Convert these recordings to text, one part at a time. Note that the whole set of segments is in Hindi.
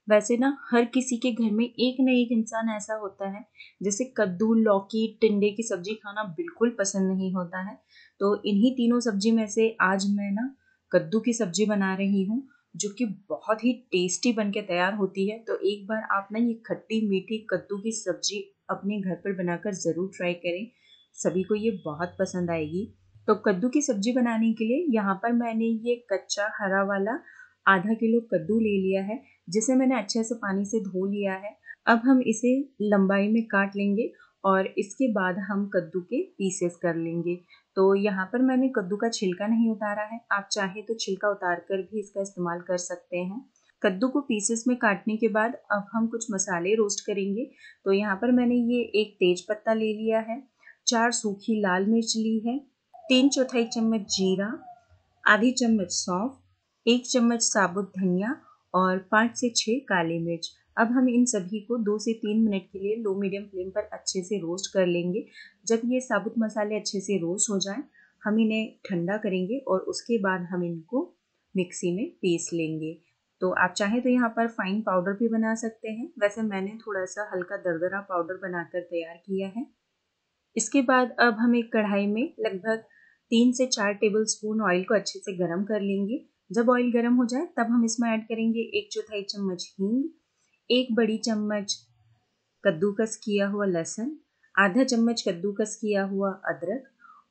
वैसे ना हर किसी के घर में एक न एक इंसान ऐसा होता है जिसे कद्दू, लौकी, टिंडे की सब्जी खाना बिल्कुल पसंद नहीं होता है। तो इन्हीं तीनों सब्जी में से आज मैं ना कद्दू की सब्जी बना रही हूँ, जो कि बहुत ही टेस्टी बन के तैयार होती है। तो एक बार आप ना ये खट्टी मीठी कद्दू की सब्जी अपने घर पर बनाकर ज़रूर ट्राई करें, सभी को ये बहुत पसंद आएगी। तो कद्दू की सब्जी बनाने के लिए यहाँ पर मैंने ये कच्चा हरा वाला आधा किलो कद्दू ले लिया है, जिसे मैंने अच्छे से पानी से धो लिया है। अब हम इसे लंबाई में काट लेंगे और इसके बाद हम कद्दू के पीसेस कर लेंगे। तो यहाँ पर मैंने कद्दू का छिलका नहीं उतारा है, आप चाहे तो छिलका उतार कर भी इसका इस्तेमाल कर सकते हैं। कद्दू को पीसेस में काटने के बाद अब हम कुछ मसाले रोस्ट करेंगे। तो यहाँ पर मैंने ये एक तेज पत्ता ले लिया है, 4 सूखी लाल मिर्च ली है, 3 चौथाई चम्मच जीरा, आधी चम्मच सौंफ, 1 चम्मच साबुत धनिया और 5 से 6 काली मिर्च। अब हम इन सभी को 2 से 3 मिनट के लिए लो मीडियम फ्लेम पर अच्छे से रोस्ट कर लेंगे। जब ये साबुत मसाले अच्छे से रोस्ट हो जाएं, हम इन्हें ठंडा करेंगे और उसके बाद हम इनको मिक्सी में पीस लेंगे। तो आप चाहें तो यहाँ पर फाइन पाउडर भी बना सकते हैं, वैसे मैंने थोड़ा सा हल्का दरदरा पाउडर बनाकर तैयार किया है। इसके बाद अब हम एक कढ़ाई में लगभग 3 से 4 टेबलस्पून ऑयल को अच्छे से गरम कर लेंगे। जब ऑयल गरम हो जाए तब हम इसमें ऐड करेंगे 1 चौथाई चम्मच हींग, 1 बड़ी चम्मच कद्दूकस किया हुआ लहसुन, आधा चम्मच कद्दूकस किया हुआ अदरक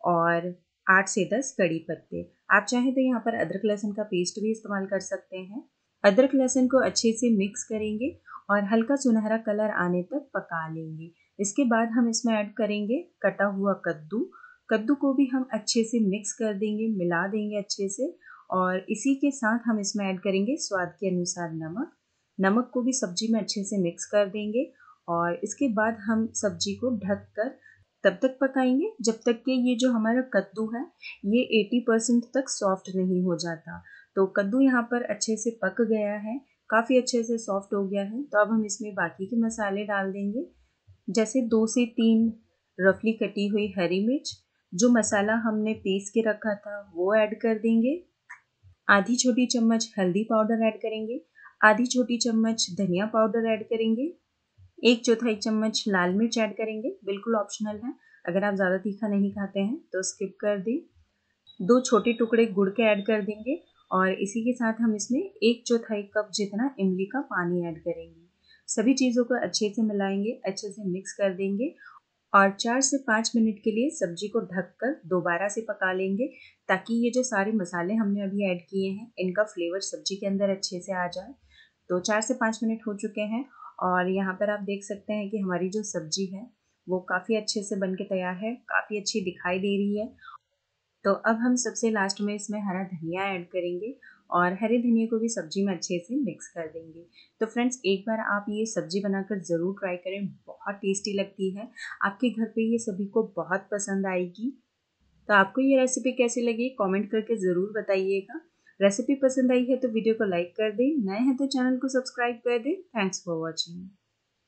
और 8 से 10 कड़ी पत्ते। आप चाहें तो यहाँ पर अदरक लहसुन का पेस्ट भी इस्तेमाल कर सकते हैं। अदरक लहसुन को अच्छे से मिक्स करेंगे और हल्का सुनहरा कलर आने तक पका लेंगे। इसके बाद हम इसमें ऐड करेंगे कटा हुआ कद्दू। कद्दू को भी हम अच्छे से मिक्स कर देंगे, मिला देंगे अच्छे से, और इसी के साथ हम इसमें ऐड करेंगे स्वाद के अनुसार नमक। नमक को भी सब्जी में अच्छे से मिक्स कर देंगे और इसके बाद हम सब्जी को ढक कर तब तक पकाएंगे जब तक कि ये जो हमारा कद्दू है ये 80% तक सॉफ्ट नहीं हो जाता। तो कद्दू यहाँ पर अच्छे से पक गया है, काफ़ी अच्छे से सॉफ्ट हो गया है। तो अब हम इसमें बाकी के मसाले डाल देंगे, जैसे 2 से 3 रफली कटी हुई हरी मिर्च, जो मसाला हमने पीस के रखा था वो ऐड कर देंगे, आधी छोटी चम्मच हल्दी पाउडर ऐड करेंगे, आधी छोटी चम्मच धनिया पाउडर ऐड करेंगे, 1 चौथाई चम्मच लाल मिर्च ऐड करेंगे, बिल्कुल ऑप्शनल है, अगर आप ज़्यादा तीखा नहीं खाते हैं तो स्किप कर दें। 2 छोटे टुकड़े गुड़ के ऐड कर देंगे और इसी के साथ हम इसमें 1 चौथाई कप जितना इमली का पानी ऐड करेंगे। सभी चीज़ों को अच्छे से मिलाएंगे, अच्छे से मिक्स कर देंगे और 4 से 5 मिनट के लिए सब्जी को ढककर दोबारा से पका लेंगे, ताकि ये जो सारे मसाले हमने अभी ऐड किए हैं इनका फ्लेवर सब्जी के अंदर अच्छे से आ जाए। तो 4 से 5 मिनट हो चुके हैं और यहाँ पर आप देख सकते हैं कि हमारी जो सब्जी है वो काफ़ी अच्छे से बन के तैयार है, काफ़ी अच्छी दिखाई दे रही है। तो अब हम सबसे लास्ट में इसमें हरा धनिया ऐड करेंगे और हरे धनिया को भी सब्जी में अच्छे से मिक्स कर देंगे। तो फ्रेंड्स, एक बार आप ये सब्जी बनाकर ज़रूर ट्राई करें, बहुत टेस्टी लगती है, आपके घर पे ये सभी को बहुत पसंद आएगी। तो आपको ये रेसिपी कैसी लगी कमेंट करके ज़रूर बताइएगा। रेसिपी पसंद आई है तो वीडियो को लाइक कर दें, नए हैं तो चैनल को सब्सक्राइब कर दें। Thanks for watching.